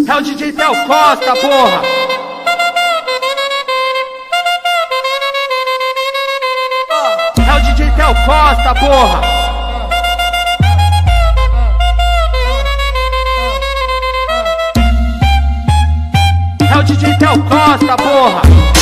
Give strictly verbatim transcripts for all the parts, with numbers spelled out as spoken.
É o D J Theo Costa, porra! É o D J Theo Costa, porra! É o D J Theo Costa, porra!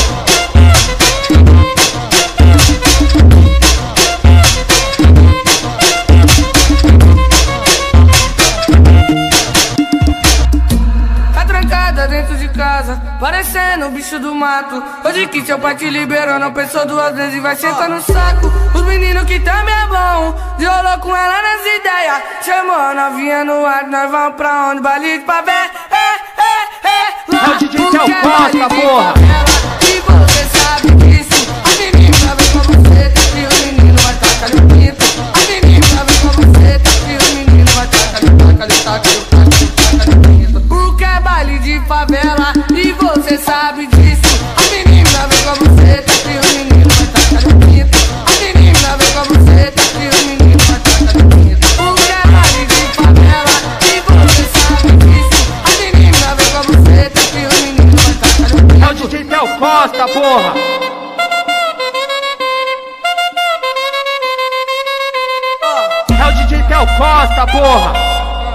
Dentro de casa, parecendo o bicho do mato. Hoje que seu pai te liberou, não pensou duas vezes e vai sentar no saco. Os meninos que também é bom, violou com ela nas ideias. Chamou a novinha no ar, nós vamos pra onde? Baile de favela. É, é, é, é o D J Theo Costa, porra! E você sabe disso. A menina vem com você, tá que o menino vai tacar no pinto. A menina vem com você, tá que o menino vai tacar no taca, ele taca, ele taca, ele taca no pinto. Porque é baile de favela e você sabe disso. A menina vem com você, tá que o menino vai tacar no pinto. A menina vem com você, tá que o menino vai tacar no pinto. Porque é baile de favela e você sabe disso. A menina vem com você, tá que o menino vai tacar no pinto. É o D J Theo Costa, porra! É o D J Theo Costa, porra!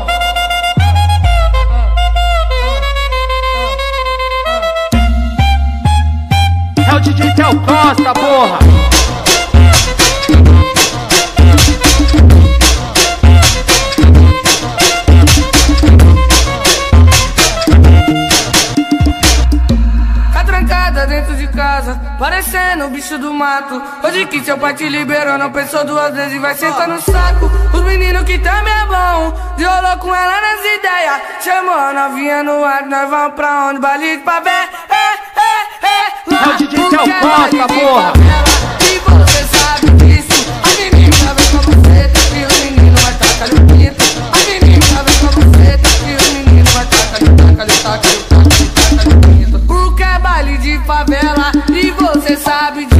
É o D J Theo Costa, porra! Tá trancada dentro de casa, parecendo o bicho do mato. Hoje que seu pai te liberou, não pensou duas vezes e vai sentar no saco. Os meninos que também é bom, violou com ela nas ideias. Chamou a novinha no ar, nós vamos pra onde? Baile de favela. É o D J Theo Costa, porra! E você sabe disso. A menina vem com você, tá que o menino vai tacar no pinto. A menina vem com você, tá que o menino vai tacar, ele taca, ele taca, ele taca, ele taca no pinto. Porque é baile de favela e você sabe disso.